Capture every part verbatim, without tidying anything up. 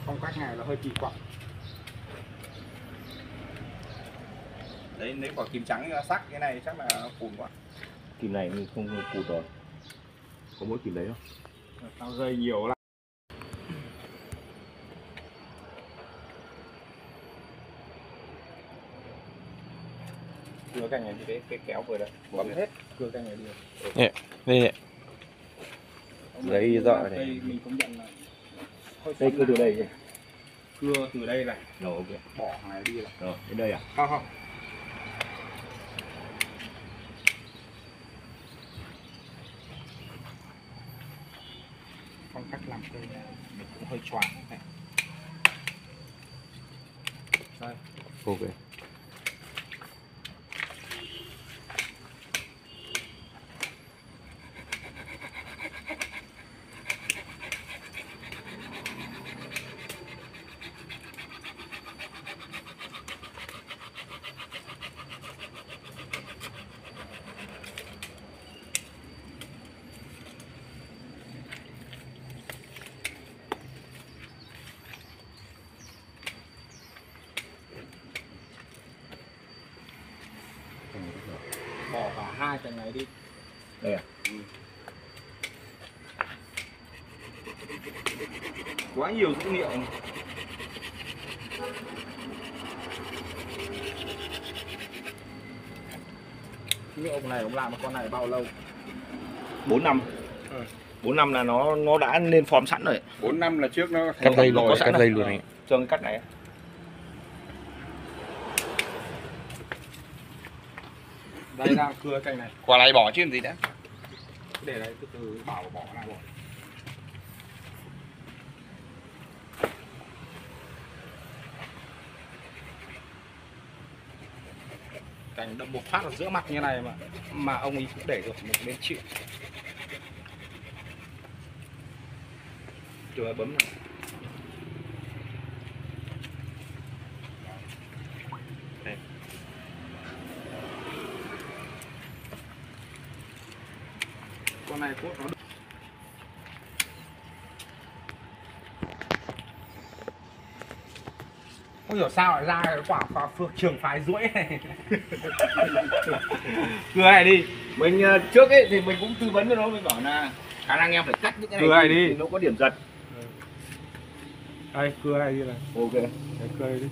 Phong cách này nó hơi kỳ quặc. Đấy, nếu quả kim trắng sắc cái này chắc là phùn quá. Kim này mình không phùn rồi. Có mỗi kim đấy không? Tao dây nhiều lắm. Cưa cành này thì cái, cái kéo vừa đấy, bấm hết, cưa cành này đi. Nè, đây nè. Đấy rõ này. Mình cũng nhận là đây cưa từ đây nhỉ? Cưa từ đây này. Rồi ok. Bỏ này đi này. Rồi, đến đây à? Không không. Phong cách làm cây này mình cũng hơi choáng này. Đây. Ok. Bỏ cả hai cái này đi. Đây à? Ừ. Quá nhiều dữ liệu. Như ông này ông làm con này bao lâu? bốn năm. Ừ. bốn năm là nó nó đã lên form sẵn rồi. bốn năm là trước nó Cắt dây nó luôn, có sẵn cắt rồi. dây luôn này. Cho cái cắt này. Đây đang cưa cây này. Quả này bỏ chứ làm gì đã. Để đây từ từ bảo bỏ lại bỏ. Cành đâm một phát ở giữa mặt như này mà mà ông ấy cũng để được một bên chịu. Chưa bấm nào. Đây. Con này cốt nó không hiểu sao lại ra cái quả phá phược trường phái duỗi này. Cưa này đi. Mình uh, trước ấy thì mình cũng tư vấn cho nó, mình bảo là khả năng em phải cắt những cái này, Cưa này đi. nó có điểm giật. Đây, cưa này đi này. Ok. Đấy, cưa này đi.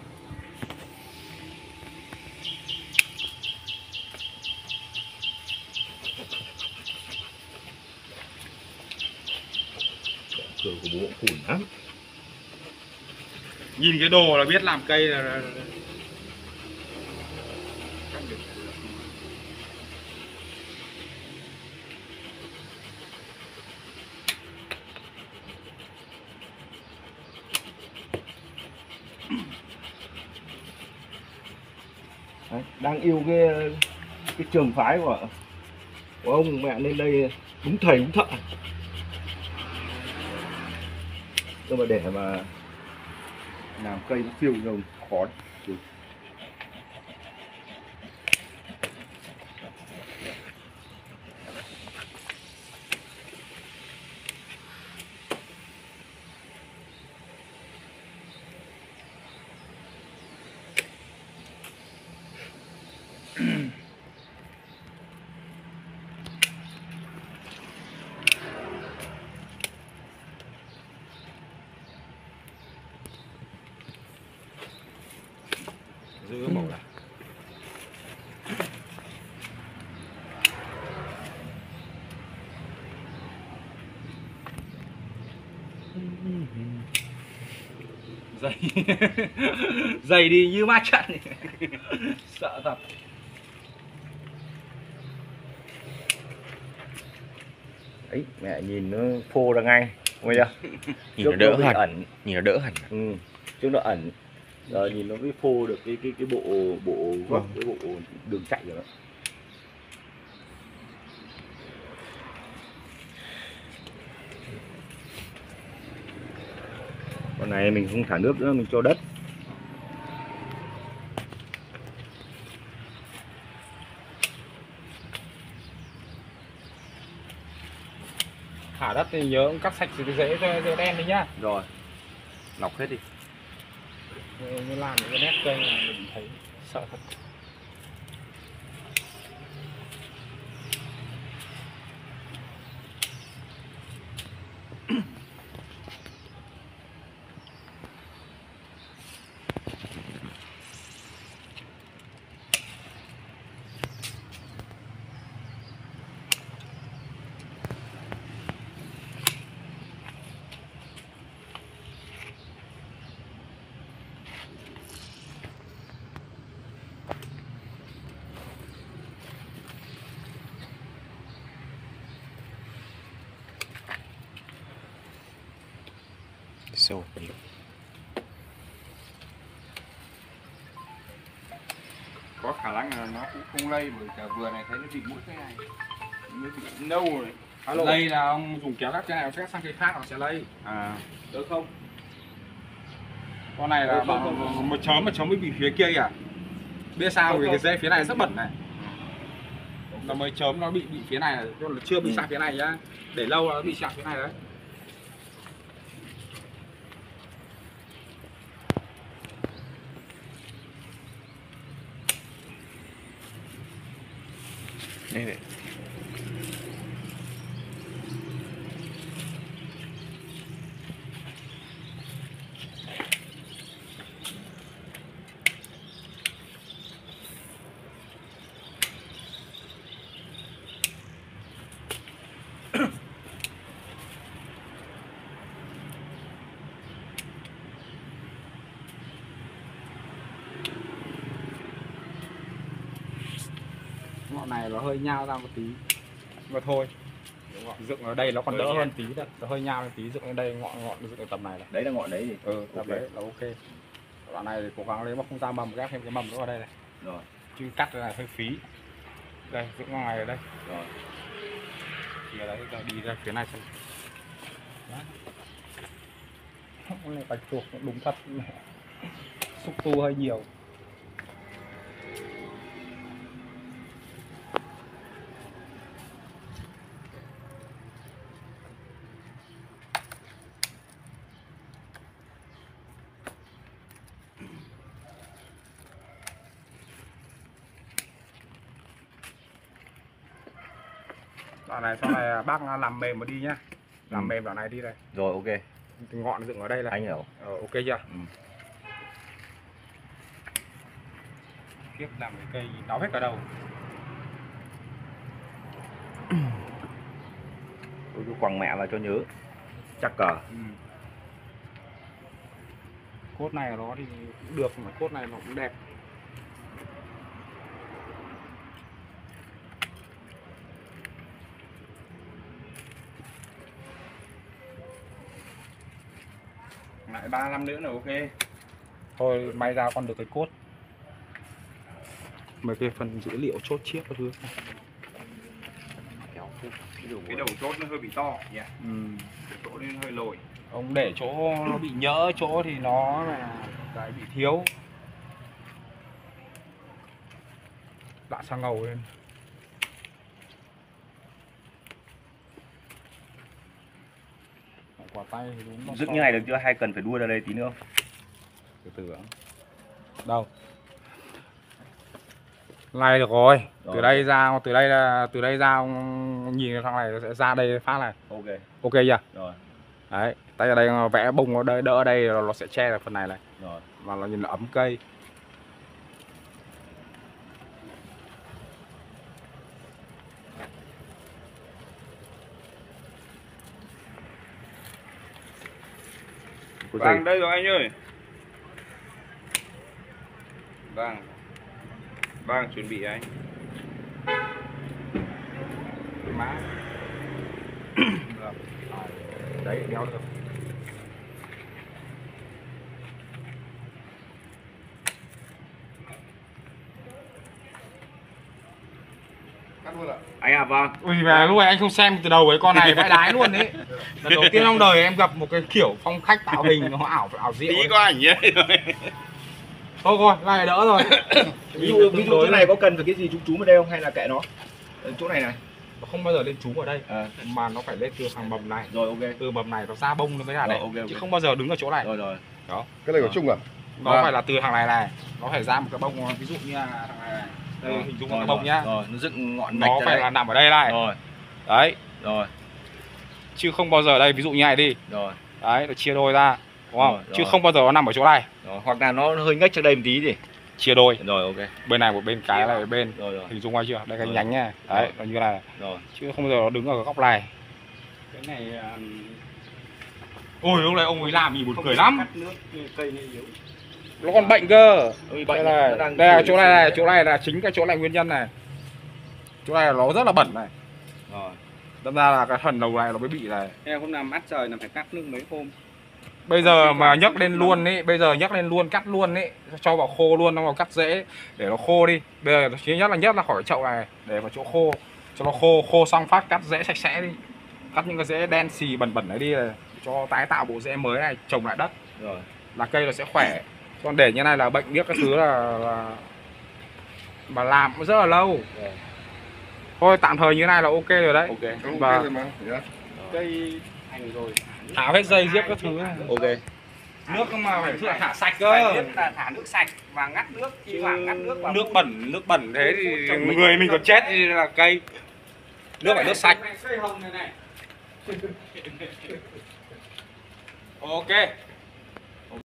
Cưa của bố phủn lắm. Nhìn cái đồ là biết làm cây là, là... Đấy, đang yêu cái cái trường phái của của ông mẹ lên đây đúng thầy đúng thợ. Nhưng mà để mà làm cây nó phiêu nhiều khó. Giữ màu này. Dày dày đi như ma trận. Sợ thật. Đấy, mẹ nhìn nó phô ra ngay, nghe chưa? Nhìn nó đỡ hẳn, ẩn, nhìn nó đỡ hẳn. ừ, chứ nó ẩn. Giờ nhìn nó mới phô được cái cái cái bộ bộ gốc, cái bộ đường chạy rồi đó. Con này mình không thả nước nữa, mình cho đất. Thả đất thì nhớ cắt sạch cái rễ rễ đen đi nhá. Rồi. lọc hết đi. Như làm những cái nét cây là mình thấy sợ thật. Sâu đi. Có khả năng là nó cũng không lây, bởi cả vừa này thấy nó bị mũi cái này, nó bị nâu rồi. Alo. Lây là ông dùng kéo cắt cái này sẽ sang cái khác nó sẽ lây. À, được không? Con này là bảo một chấm mà chấm mới bị phía kia kìa. Biết sao vì cái dây phía này rất bẩn này. Nó mới chấm nó bị bị phía này là chưa bị sang phía này nhá. Để lâu nó bị sang phía này đấy. Đây này. Ngọn này nó hơi nhao ra một tí mà thôi, dựng ở đây nó còn đỡ hơn tí thôi, nó hơi nhao một tí, dựng ở đây ngọn ngọn dựng ở tầm này này. Đấy là ngọn đấy gì? Ừ, tầm đấy là ok. Đoạn này thì cố gắng lấy mà không ra mầm, ghép thêm cái mầm nữa vào đây này. Rồi. Chứ cắt cái này hơi phí. Đây, dựng ngoài ở đây. Rồi. Thì ở đấy đi ra phía này xem. Con này bạch tuộc đúng thật. Xúc tu hơi nhiều. Đoạn này sau này bác làm mềm mà đi nhá. Làm ừ. mềm đoạn này đi đây. Rồi ok. Ngọn dựng ở đây là anh hiểu. Ờ, ok chưa? Ừ. Tiếp làm cái cây đáo hết cả đầu. Tôi cứ quăng mẹ vào cho nhớ. Chắc cờ. Ừ. Cốt này nó thì cũng được, mà cốt này nó cũng đẹp. Lại ba năm nữa là ok. Thôi may ra còn được cái cốt. Mấy cái phần dữ liệu chốt chiếc các thứ. Cái đầu chốt nó hơi bị to nhỉ. Yeah. Ừ. Cái chỗ nên hơi lồi. Ông để chỗ nó bị nhỡ chỗ thì nó là cái bị thiếu. Lại sang ngầu lên. Quả tay thì đúng. Dựng như này được chưa, hay cần phải đua ra đây tí nữa không? Từ từ. Đâu? Này được rồi. rồi. Từ đây ra từ đây là từ đây ra nhìn thằng này sẽ ra đây phát này. Ok. Ok chưa? Rồi. Đấy, tay ở đây vẽ bông nó đỡ, đỡ ở đây nó sẽ che được phần này này. Rồi. Và nó nhìn là ấm cây. Vâng, đây rồi anh ơi. Vâng. Vâng, chuẩn bị anh. Má. Đấy, đeo được. Anh à, vâng. Ui mà lúc này anh không xem từ đầu với con này vãi đái luôn đấy. Lần đầu tiên trong đời em gặp một cái kiểu phong cách tạo hình nó ảo ảo diệu. Tí có ảnh nhé. Thôi thôi, này đỡ rồi. Ví dụ ví dụ chỗ này có cần phải cái gì chú chú vào đây không hay là kệ nó? Chỗ này này. nó không bao giờ lên trú ở đây À. mà nó phải lên từ hàng mầm này, Rồi ok. từ mầm này nó ra bông nó mới là Rồi, này, ok, ok. chứ không bao giờ đứng ở chỗ này. Rồi rồi. Đó, Cái này của Trung à? nó Vâng. phải là từ hàng này này, nó phải ra một cái bông, ví dụ như là thằng này này. Đây Rồi, hình dung rồi, cái bông rồi. nhá. Rồi, nó dựng ngọn mạch Nó ra phải đây. là nằm ở đây này. Rồi, Đấy, rồi, chứ không bao giờ đây ví dụ như này đi. rồi. Đấy, nó chia đôi ra, đúng không? Rồi, Chứ rồi. không bao giờ nó nằm ở chỗ này. Rồi, hoặc là nó hơi ngách sang đây một tí gì. Chia đôi. Rồi ok. Bên này một bên cái này một bên. Rồi rồi. Hình dung qua chưa? Đây cái Rồi. nhánh nha. Đấy, Rồi. nó như này. Rồi. Chứ không bao giờ nó đứng ở cái góc này. Cái này ôi lúc này ông ấy làm gì buồn cười lắm. Cắt nước cây này yếu. Nó còn bệnh cơ. Ôi, Đây bệnh này, nó đang đây là chửi chỗ này chửi này, đấy. chỗ này là chính cái chỗ này nguyên nhân này. Chỗ này là nó rất là bẩn này. Rồi. Đâm ra là cái phần đầu này nó mới bị này. Em hôm nào mát trời là phải cắt nước mấy hôm. Bây giờ mà nhấc lên luôn ấy, bây giờ nhấc lên luôn cắt luôn ấy, cho vào khô luôn, nó vào cắt dễ để nó khô đi. Bây giờ thứ nhất là nhất là khỏi chậu này để vào chỗ khô, cho nó khô, khô xong phát cắt rễ sạch sẽ đi. Cắt những cái rễ đen xì bẩn bẩn này đi này, cho tái tạo bộ rễ mới này, trồng lại đất Rồi. là cây nó sẽ khỏe. Còn để như này là bệnh biết các thứ là, là mà làm cũng rất là lâu. Rồi. Thôi tạm thời như này là ok rồi đấy. Ok. Ok Và rồi mà. Dạ. Cây thành rồi. tháo hết dây giết các thứ này. Ok. Nước mà phải thả, thả sạch Phải cơ. biết là thả nước sạch và ngắt nước, khi thoảng ngắt nước vào. Nước bẩn, nước bẩn thế thì Trồng mình- người mình còn chết thì là cây. Nước phải nước sạch. Cây hồng này này. Ok.